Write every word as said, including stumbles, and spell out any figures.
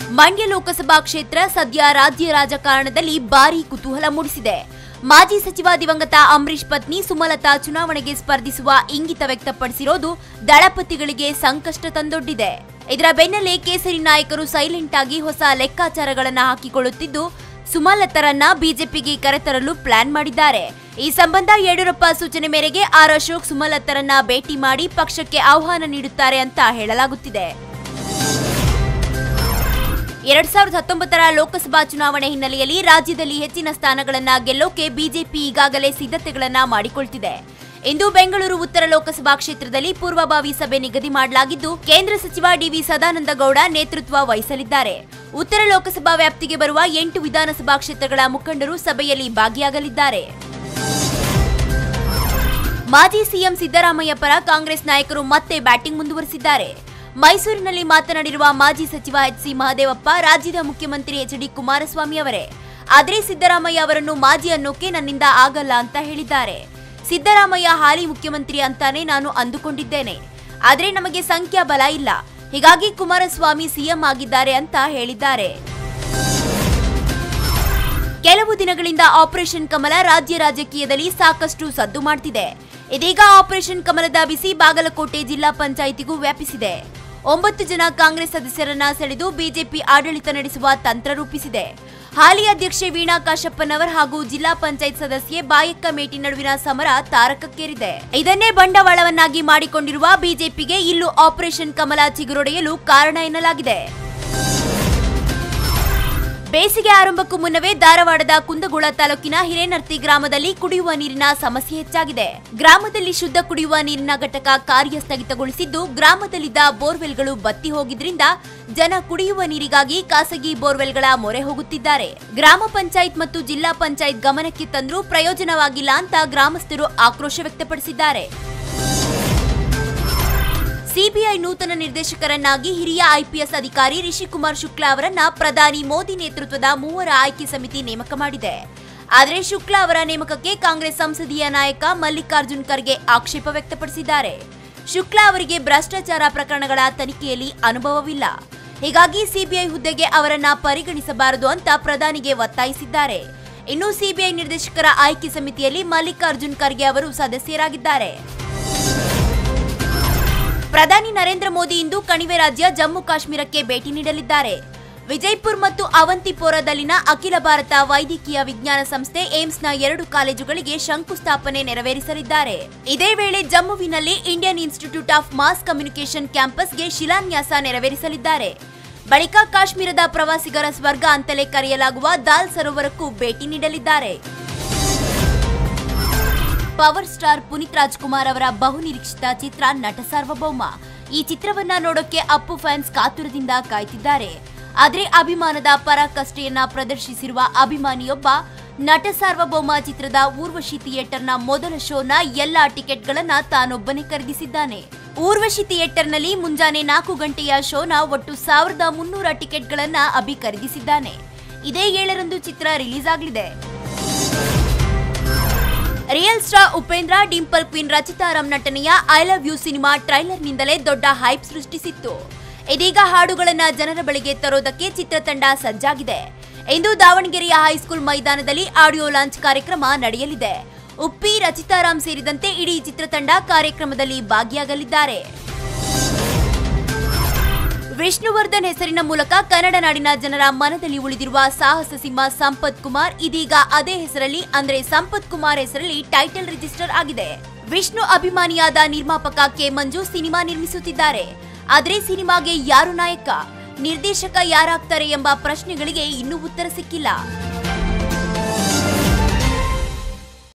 ಮಂಡ್ಯ ಲೋಕಸಭಾ ಕ್ಷೇತ್ರ ಸದ್ಯ ರಾಜ್ಯ ರಾಜಕಾರಣದಲ್ಲಿ ಭಾರೀ ಕುತೂಹಲ ಮೂಡಿಸಿದೆ. ಮಾಜಿ ಸಚಿವ ದಿವಂಗತ ಅಂಬರೀಶ್ ಪತ್ನಿ ಸುಮಲತಾ ಚುನಾವಣೆಗೆ ಸ್ಪರ್ಧಿಸುವ ಇಂಗಿತ ವ್ಯಕ್ತಪಡಿಸಿರೋದು ದಳಪತಿಗಳಿಗೆ ಸಂಕಷ್ಟ ತಂದೊಡ್ಡಿದೆ. ಇದರ ಬೆನ್ನಲ್ಲೇ ಕೇಸರಿ ನಾಯಕರು ಸೈಲೆಂಟ್ ಆಗಿ ಹೊಸ ಲೆಕ್ಕಾಚಾರಗಳನ್ನು ಹಾಕಿಕೊಳ್ಳುತ್ತಿದ್ದು ಸುಮಲತರನ್ನ ಬಿಜೆಪಿಗೆ ಕರೆತರಲು ಪ್ಲಾನ್ ಮಾಡಿದ್ದಾರೆ. ಈ ಸಂಬಂಧ ಯಡಿಯೂರಪ್ಪ ಸೂಚನೆ ಮೇರೆಗೆ ಆರ್ ಅಶೋಕ್ ಸುಮಲತರನ್ನ ಭೇಟಿ ಮಾಡಿ ಪಕ್ಷಕ್ಕೆ ಆಹ್ವಾನ ನೀಡುತ್ತಾರೆ ಅಂತ ಹೇಳಲಾಗುತ್ತಿದೆ. ಎರಡ್ ಸಾವಿರದ ಹತ್ತೊಂಬತ್ತರ ಲೋಕಸಭಾ ಚುನಾವಣೆ ಹಿನ್ನೆಲೆಯಲ್ಲಿ ರಾಜ್ಯದಲ್ಲಿ ಹೆಚ್ಚಿನ ಸ್ಥಾನಗಳನ್ನು ಗೆಲ್ಲೋಕೆ ಬಿಜೆಪಿ ಈಗಾಗಲೇ ಸಿದ್ಧತೆಗಳನ್ನು ಮಾಡಿಕೊಳ್ತಿದೆ. ಇಂದು ಬೆಂಗಳೂರು ಉತ್ತರ ಲೋಕಸಭಾ ಕ್ಷೇತ್ರದಲ್ಲಿ ಪೂರ್ವಭಾವಿ ಸಭೆ ನಿಗದಿ ಮಾಡಲಾಗಿದ್ದು ಕೇಂದ್ರ ಸಚಿವ ಡಿವಿ ಸದಾನಂದ ಗೌಡ ನೇತೃತ್ವ ವಹಿಸಲಿದ್ದಾರೆ. ಉತ್ತರ ಲೋಕಸಭಾ ವ್ಯಾಪ್ತಿಗೆ ಬರುವ ಎಂಟು ವಿಧಾನಸಭಾ ಕ್ಷೇತ್ರಗಳ ಮುಖಂಡರು ಸಭೆಯಲ್ಲಿ ಭಾಗಿಯಾಗಲಿದ್ದಾರೆ. ಮಾಜಿ ಸಿಎಂ ಸಿದ್ದರಾಮಯ್ಯ ಪರ ಕಾಂಗ್ರೆಸ್ ನಾಯಕರು ಮತ್ತೆ ಬ್ಯಾಟಿಂಗ್ ಮುಂದುವರೆಸಿದ್ದಾರೆ. ಮೈಸೂರಿನಲ್ಲಿ ಮಾತನಾಡಿರುವ ಮಾಜಿ ಸಚಿವ ಎಚ್ ಸಿ ಮಹದೇವಪ್ಪ ರಾಜ್ಯದ ಮುಖ್ಯಮಂತ್ರಿ ಎಚ್ ಡಿ ಕುಮಾರಸ್ವಾಮಿ ಅವರೇ, ಆದರೆ ಸಿದ್ದರಾಮಯ್ಯ ಅವರನ್ನು ಮಾಜಿ ಅನ್ನೋಕೆ ನನ್ನಿಂದ ಆಗಲ್ಲ ಅಂತ ಹೇಳಿದ್ದಾರೆ. ಸಿದ್ದರಾಮಯ್ಯ ಹಾಲಿ ಮುಖ್ಯಮಂತ್ರಿ ಅಂತಾನೆ ನಾನು ಅಂದುಕೊಂಡಿದ್ದೇನೆ, ಆದರೆ ನಮಗೆ ಸಂಖ್ಯಾಬಲ ಇಲ್ಲ, ಹೀಗಾಗಿ ಕುಮಾರಸ್ವಾಮಿ ಸಿಎಂ ಆಗಿದ್ದಾರೆ ಅಂತ ಹೇಳಿದ್ದಾರೆ. ಕೆಲವು ದಿನಗಳಿಂದ ಆಪರೇಷನ್ ಕಮಲ ರಾಜ್ಯ ರಾಜಕೀಯದಲ್ಲಿ ಸಾಕಷ್ಟು ಸದ್ದು ಮಾಡ್ತಿದೆ. ಇದೀಗ ಆಪರೇಷನ್ ಕಮಲದ ಬಿಸಿ ಬಾಗಲಕೋಟೆ ಜಿಲ್ಲಾ ಪಂಚಾಯಿತಿಗೂ ವ್ಯಾಪಿಸಿದೆ. ಒಂಬತ್ತು ಜನ ಕಾಂಗ್ರೆಸ್ ಸದಸ್ಯರನ್ನ ಸೆಳೆದು ಬಿಜೆಪಿ ಆಡಳಿತ ನಡೆಸುವ ತಂತ್ರ ರೂಪಿಸಿದೆ. ಹಾಲಿ ಅಧ್ಯಕ್ಷೆ ವೀಣಾ ಕಾಶಪ್ಪನವರ್ ಹಾಗೂ ಜಿಲ್ಲಾ ಪಂಚಾಯತ್ ಸದಸ್ಯೆ ಬಾಯಕ್ಕ ಮೇಟಿ ನಡುವಿನ ಸಮರ ತಾರಕಕ್ಕೇರಿದೆ. ಇದನ್ನೇ ಬಂಡವಾಳವನ್ನಾಗಿ ಮಾಡಿಕೊಂಡಿರುವ ಬಿಜೆಪಿಗೆ ಇಲ್ಲೂ ಆಪರೇಷನ್ ಕಮಲ ಚಿಗುರೊಡೆಯಲು ಕಾರಣ ಎನ್ನಲಾಗಿದೆ. ಬೇಸಿಗೆ ಆರಂಭಕ್ಕೂ ಮುನ್ನವೇ ಧಾರವಾಡದ ಕುಂದಗೋಳ ತಾಲೂಕಿನ ಹಿರೇನರ್ತಿ ಗ್ರಾಮದಲ್ಲಿ ಕುಡಿಯುವ ನೀರಿನ ಸಮಸ್ಯೆ ಹೆಚ್ಚಾಗಿದೆ. ಗ್ರಾಮದಲ್ಲಿ ಶುದ್ಧ ಕುಡಿಯುವ ನೀರಿನ ಘಟಕ ಕಾರ್ಯ ಸ್ಥಗಿತಗೊಳಿಸಿದ್ದು ಗ್ರಾಮದಲ್ಲಿದ್ದ ಬೋರ್ವೆಲ್ಗಳು ಬತ್ತಿ ಹೋಗಿದ್ರಿಂದ ಜನ ಕುಡಿಯುವ ನೀರಿಗಾಗಿ ಖಾಸಗಿ ಬೋರ್ವೆಲ್ಗಳ ಮೊರೆ ಹೋಗುತ್ತಿದ್ದಾರೆ. ಗ್ರಾಮ ಪಂಚಾಯತ್ ಮತ್ತು ಜಿಲ್ಲಾ ಪಂಚಾಯತ್ ಗಮನಕ್ಕೆ ತಂದರೂ ಪ್ರಯೋಜನವಾಗಿಲ್ಲ ಅಂತ ಗ್ರಾಮಸ್ಥರು ಆಕ್ರೋಶ ವ್ಯಕ್ತಪಡಿಸಿದ್ದಾರೆ. ಸಿಬಿಐ ನೂತನ ನಿರ್ದೇಶಕರನ್ನಾಗಿ ಹಿರಿಯ ಐಪಿಎಸ್ ಅಧಿಕಾರಿ ರಿಷಿಕುಮಾರ್ ಶುಕ್ಲಾ ಅವರನ್ನ ಪ್ರಧಾನಿ ಮೋದಿ ನೇತೃತ್ವದ ಮೂವರ ಆಯ್ಕೆ ಸಮಿತಿ ನೇಮಕ ಮಾಡಿದೆ. ಆದರೆ ಶುಕ್ಲಾ ಅವರ ನೇಮಕಕ್ಕೆ ಕಾಂಗ್ರೆಸ್ ಸಂಸದೀಯ ನಾಯಕ ಮಲ್ಲಿಕಾರ್ಜುನ್ ಖರ್ಗೆ ಆಕ್ಷೇಪ ವ್ಯಕ್ತಪಡಿಸಿದ್ದಾರೆ. ಶುಕ್ಲಾ ಅವರಿಗೆ ಭ್ರಷ್ಟಾಚಾರ ಪ್ರಕರಣಗಳ ತನಿಖೆಯಲ್ಲಿ ಅನುಭವವಿಲ್ಲ, ಹೀಗಾಗಿ ಸಿಬಿಐ ಹುದ್ದೆಗೆ ಅವರನ್ನ ಪರಿಗಣಿಸಬಾರದು ಅಂತ ಪ್ರಧಾನಿಗೆ ಒತ್ತಾಯಿಸಿದ್ದಾರೆ. ಇನ್ನು ಸಿಬಿಐ ನಿರ್ದೇಶಕರ ಆಯ್ಕೆ ಸಮಿತಿಯಲ್ಲಿ ಮಲ್ಲಿಕಾರ್ಜುನ್ ಖರ್ಗೆ ಅವರು ಸದಸ್ಯರಾಗಿದ್ದಾರೆ. ಪ್ರಧಾನಿ ನರೇಂದ್ರ ಮೋದಿ ಇಂದು ಕಣಿವೆ ರಾಜ್ಯ ಜಮ್ಮು ಕಾಶ್ಮೀರಕ್ಕೆ ಭೇಟಿ ನೀಡಲಿದ್ದಾರೆ. ವಿಜಯಪುರ ಮತ್ತು ಅವಂತಿಪೋರಾದಲ್ಲಿನ ಅಖಿಲ ಭಾರತ ವೈದ್ಯಕೀಯ ವಿಜ್ಞಾನ ಸಂಸ್ಥೆ ಏಮ್ಸ್ನ ಎರಡು ಕಾಲೇಜುಗಳಿಗೆ ಶಂಕುಸ್ಥಾಪನೆ ನೆರವೇರಿಸಲಿದ್ದಾರೆ. ಇದೇ ವೇಳೆ ಜಮ್ಮುವಿನಲ್ಲಿ Indian institute of mass communication ಕ್ಯಾಂಪಸ್ಗೆ ಶಿಲಾನ್ಯಾಸ ನೆರವೇರಿಸಲಿದ್ದಾರೆ. ಬಳಿಕ ಕಾಶ್ಮೀರದ ಪ್ರವಾಸಿಗರ ಸ್ವರ್ಗ ಅಂತಲೇ ಕರೆಯಲಾಗುವ ದಾಲ್ ಸರೋವರಕ್ಕೂ ಭೇಟಿ ನೀಡಲಿದ್ದಾರೆ. ಪವರ್ ಸ್ಟಾರ್ ಪುನೀತ್ ರಾಜ್ಕುಮಾರ್ ಅವರ ಬಹುನಿರೀಕ್ಷಿತ ಚಿತ್ರ ನಟ ಸಾರ್ವಭೌಮ. ಈ ಚಿತ್ರವನ್ನ ನೋಡೋಕೆ ಅಪ್ಪು ಫ್ಯಾನ್ಸ್ ಕಾತುರದಿಂದ ಕಾಯ್ತಿದ್ದಾರೆ. ಆದರೆ ಅಭಿಮಾನದ ಪರಾಕಾಷ್ಠೆಯನ್ನ ಪ್ರದರ್ಶಿಸಿರುವ ಅಭಿಮಾನಿಯೊಬ್ಬ ನಟ ಸಾರ್ವಭೌಮ ಚಿತ್ರದ ಊರ್ವಶಿ ಥಿಯೇಟರ್ನ ಮೊದಲ ಶೋನ ಎಲ್ಲಾ ಟಿಕೆಟ್ಗಳನ್ನ ತಾನೊಬ್ಬನೇ ಖರೀದಿಸಿದ್ದಾನೆ. ಊರ್ವಶಿ ಥಿಯೇಟರ್ನಲ್ಲಿ ಮುಂಜಾನೆ ನಾಲ್ಕು ಗಂಟೆಯ ಶೋನ ಒಟ್ಟು ಸಾವಿರದ ಮುನ್ನೂರ ಟಿಕೆಟ್ಗಳನ್ನ ಅಭಿ ಖರೀದಿಸಿದ್ದಾನೆ. ಇದೇ ಏಳರಂದು ಚಿತ್ರ ರಿಲೀಸ್ ಆಗಲಿದೆ. Real star Upendra, dimple queen Rachita Ram ನಟನೆಯ ಐ ಲವ್ ಯು ಸಿನಿಮಾ ಟ್ರೈಲರ್ನಿಂದಲೇ ದೊಡ್ಡ ಹೈಪ್ ಸೃಷ್ಟಿಸಿತ್ತು. ಇದೀಗ ಹಾಡುಗಳನ್ನ ಜನರ ಬಳಿಗೆ ತರೋದಕ್ಕೆ ಚಿತ್ರತಂಡ ಸಜ್ಜಾಗಿದೆ. ಇಂದು ದಾವಣಗೆರೆಯ ಹೈಸ್ಕೂಲ್ ಮೈದಾನದಲ್ಲಿ ಆಡಿಯೋ ಲಾಂಚ್ ಕಾರ್ಯಕ್ರಮ ನಡೆಯಲಿದೆ. ಉಪ್ಪಿ, ರಚಿತಾರಾಮ್ ಸೇರಿದಂತೆ ಇಡೀ ಚಿತ್ರತಂಡ ಕಾರ್ಯಕ್ರಮದಲ್ಲಿ ಭಾಗಿಯಾಗಲಿದ್ದಾರೆ. ವಿಷ್ಣುವರ್ಧನ್ ಹೆಸರಿನ ಮೂಲಕ ಕನ್ನಡ ನಾಡಿನ ಜನರ ಮನದಲ್ಲಿ ಉಳಿದಿರುವ ಸಾಹಸ ಸಿಂಹ ಸಂಪತ್ ಕುಮಾರ್ ಇದೀಗ ಅದೇ ಹೆಸರಲ್ಲಿ ಅಂದ್ರೆ ಸಂಪತ್ ಕುಮಾರ್ ಹೆಸರಲ್ಲಿ ಟೈಟಲ್ ರಿಜಿಸ್ಟರ್ ಆಗಿದೆ. ವಿಷ್ಣು ಅಭಿಮಾನಿಯಾದ ನಿರ್ಮಾಪಕ ಕೆ ಮಂಜು ಸಿನಿಮಾ ನಿರ್ಮಿಸುತ್ತಿದ್ದಾರೆ. ಆದರೆ ಸಿನಿಮಾಗೆ ಯಾರು ನಾಯಕ, ನಿರ್ದೇಶಕ ಯಾರಾಗ್ತಾರೆ ಎಂಬ ಪ್ರಶ್ನೆಗಳಿಗೆ ಇನ್ನೂ ಉತ್ತರ ಸಿಕ್ಕಿಲ್ಲ.